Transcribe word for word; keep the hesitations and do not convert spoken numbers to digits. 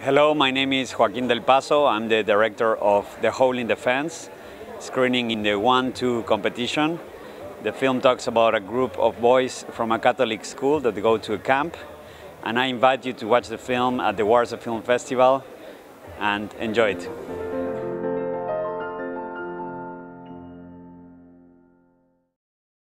Hello, my name is Joaquín del Paso. I'm the director of The Hole in the Fence, screening in the one two competition. The film talks about a group of boys from a Catholic school that go to a camp. And I invite you to watch the film at the Warsaw Film Festival and enjoy it.